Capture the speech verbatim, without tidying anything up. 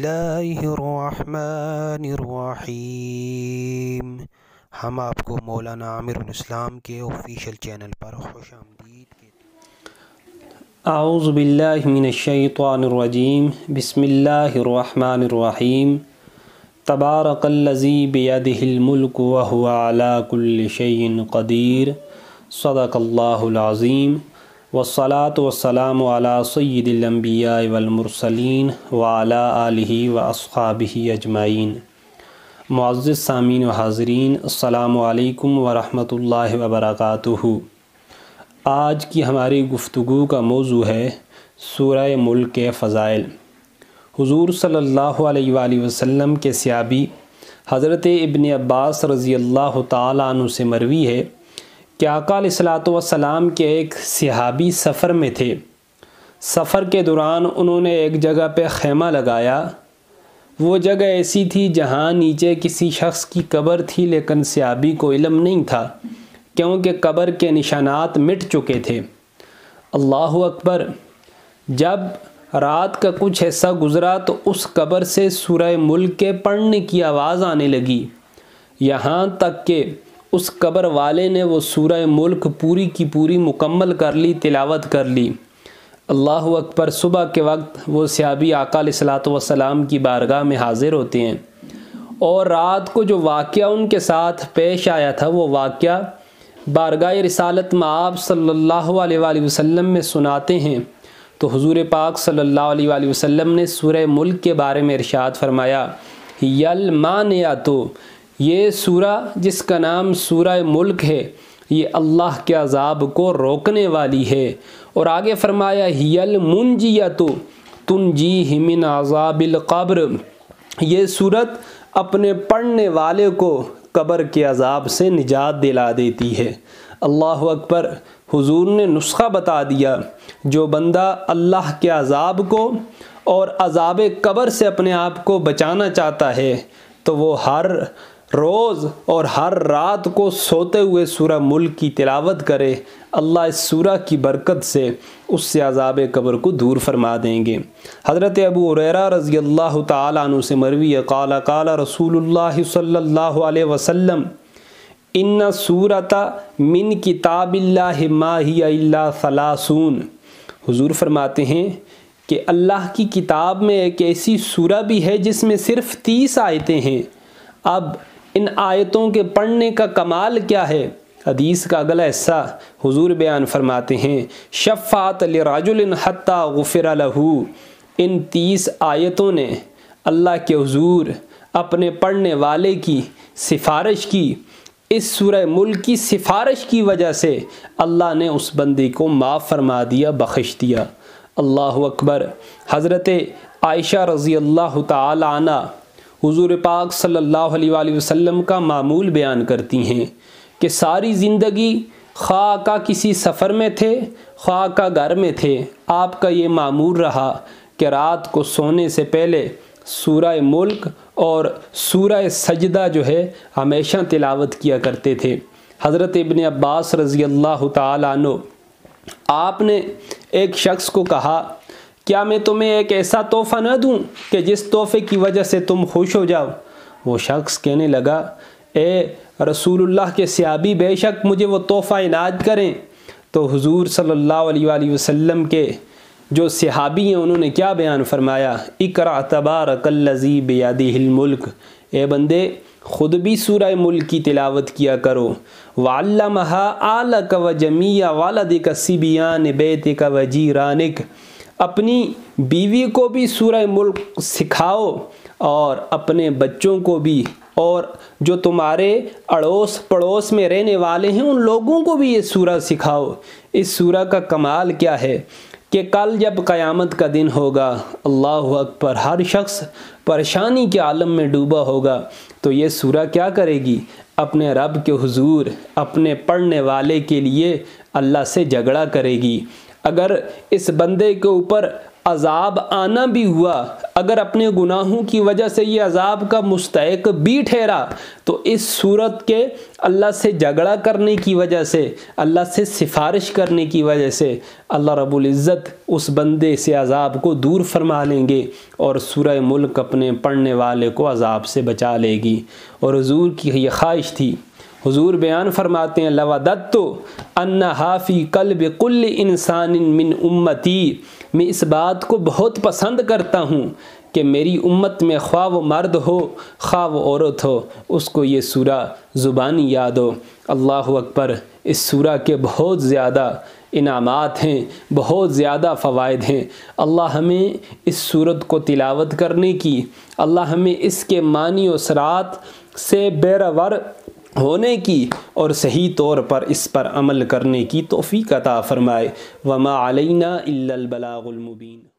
اللہ الرحمن الرحیم۔ ہم آپ کو مولانا عامر الاسلام کے آفیشیل چینل پر خوش آمدید کہتے ہیں۔ اعوذ باللہ من الشیطان الرجیم، بسم اللہ الرحمن الرحیم۔ تبارک الذی بیدہ الملک وہو علی کل شیء قدیر، صدق اللہ العظیم۔ والصلاة والسلام علی سید الانبیاء والمرسلین وعلی آلہ واصحابہ اجمعین۔ معزز سامعین و حاضرین، السلام علیکم ورحمۃ اللہ وبرکاتہ۔ آج کی ہماری گفتگو کا موضوع ہے سورہ ملک کے فضائل۔ حضور صلی اللہ علیہ وآلہ وسلم کے صحابی حضرت ابن عباس رضی اللہ تعالیٰ عنہ سے مروی ہے کہ آقا علیہ الصلوۃ والسلام کے ایک صحابی سفر میں تھے۔ سفر کے دوران انہوں نے ایک جگہ پہ خیمہ لگایا۔ وہ جگہ ایسی تھی جہاں نیچے کسی شخص کی قبر تھی، لیکن صحابی کو علم نہیں تھا کیونکہ قبر کے نشانات مٹ چکے تھے۔ اللہ اکبر! جب رات کا کچھ حصہ گزرا تو اس قبر سے سورہ ملک کے پڑھنے کی آواز آنے لگی، یہاں تک کہ اس قبر والے نے وہ سورہ ملک پوری کی پوری مکمل کر لی، تلاوت کر لی۔ اللہ اکبر! صبح کے وقت وہ صحابی آقا علیہ الصلوۃ والسلام کی بارگاہ میں حاضر ہوتے ہیں اور رات کو جو واقعہ ان کے ساتھ پیش آیا تھا وہ واقعہ بارگاہ رسالت مآب صلی اللہ علیہ وآلہ وسلم میں سناتے ہیں تو حضور پاک صلی اللہ علیہ وآلہ وسلم نے سورہ ملک کے بارے میں ارشاد فرمایا، یل مانعتو، یہ سورہ جس کا نام سورہ ملک ہے یہ اللہ کے عذاب کو روکنے والی ہے۔ اور آگے فرمایا، یل منجیتو تنجیہ من عذاب القبر، یہ سورت اپنے پڑھنے والے کو قبر کے عذاب سے نجات دلا دیتی ہے۔ اللہ اکبر! حضور نے نسخہ بتا دیا، جو بندہ اللہ کے عذاب کو اور عذاب قبر سے اپنے آپ کو بچانا چاہتا ہے تو وہ ہر روز اور ہر رات کو سوتے ہوئے سورہ ملک کی تلاوت کرے، اللہ اس سورہ کی برکت سے اس سے عذاب قبر کو دور فرما دیں گے۔ حضرت ابو ہریرہ رضی اللہ تعالیٰ عنہ سے مروی ہے، قال قال رسول اللہ صلی اللہ علیہ وسلم، ان سورۃ من کتاب اللہ ما ہی الا ثلاثون۔ حضور فرماتے ہیں کہ اللہ کی کتاب میں ایک ایسی سورہ بھی ہے جس میں صرف تیس آیتیں ہیں۔ اب ان آیتوں کے پڑھنے کا کمال کیا ہے؟ حدیث کا اگلا حصہ حضور بیان فرماتے ہیں، شفاعت لرجل حتی غفر لہ، ان تیس آیتوں نے اللہ کے حضور اپنے پڑھنے والے کی سفارش کی۔ اس سورہ ملک کی سفارش کی وجہ سے اللہ نے اس بندے کو معاف فرما دیا، بخش دیا۔ اللہ اکبر! حضرت عائشہ رضی اللہ تعالی عنہ حضور پاک صلی اللہ علیہ وآلہ وسلم کا معمول بیان کرتی ہیں کہ ساری زندگی خواہ کا کسی سفر میں تھے، خواہ کا گھر میں تھے، آپ کا یہ معمول رہا کہ رات کو سونے سے پہلے سورہ ملک اور سورہ سجدہ جو ہے ہمیشہ تلاوت کیا کرتے تھے۔ حضرت ابن عباس رضی اللہ تعالیٰ عنہ، آپ نے ایک شخص کو کہا، کیا میں تمہیں ایک ایسا تحفہ نہ دوں کہ جس تحفے کی وجہ سے تم خوش ہو جاؤ؟ وہ شخص کہنے لگا، اے رسول اللہ کے صحابی، بے شک مجھے وہ تحفہ عنایت کریں۔ تو حضور صلی اللہ علیہ وآلہ وسلم کے جو صحابی ہیں انہوں نے کیا بیان فرمایا، اقرأ تبارک الذی بیدہ الملک، اے بندے خود بھی سورہ ملک کی تلاوت کیا کرو، وعلمها آلک وجمیع والدک الصبیان بیتک وجیرانک، اپنی بیوی کو بھی سورہ ملک سکھاؤ اور اپنے بچوں کو بھی، اور جو تمہارے اڑوس پڑوس میں رہنے والے ہیں ان لوگوں کو بھی یہ سورہ سکھاؤ۔ اس سورہ کا کمال کیا ہے کہ کل جب قیامت کا دن ہوگا، اللہ اکبر، ہر شخص پریشانی کے عالم میں ڈوبا ہوگا تو یہ سورہ کیا کرے گی؟ اپنے رب کے حضور اپنے پڑھنے والے کے لیے اللہ سے جھگڑا کرے گی۔ اگر اس بندے کے اوپر عذاب آنا بھی ہوا، اگر اپنے گناہوں کی وجہ سے یہ عذاب کا مستحق بھی ٹھہرا، تو اس صورت کے اللہ سے جھگڑا کرنے کی وجہ سے، اللہ سے سفارش کرنے کی وجہ سے اللہ رب العزت اس بندے سے عذاب کو دور فرما لیں گے، اور سورہ ملک اپنے پڑھنے والے کو عذاب سے بچا لے گی۔ اور حضور کی یہ خواہش تھی، حضور بیان فرماتے ہیں لَوَدَدْتُ أَنَّهَا فِي قَلْبِ كُلِّ إِنسَانٍ مِّنْ أُمَّتِي، میں اس بات کو بہت پسند کرتا ہوں کہ میری امت میں خواہ وہ مرد ہو خواہ وہ عورت ہو، اس کو یہ سورہ زبانی یاد ہو۔ اللہ اکبر! اس سورہ کے بہت زیادہ انعامات ہیں، بہت زیادہ فوائد ہیں۔ اللہ ہمیں اس سورت کو تلاوت کرنے کی، اللہ ہمیں اس کے معنی و اثرات سے بیرور ہونے کی اور صحیح طور پر اس پر عمل کرنے کی توفیق عطا فرمائے۔ وما علینا الا البلاغ المبین۔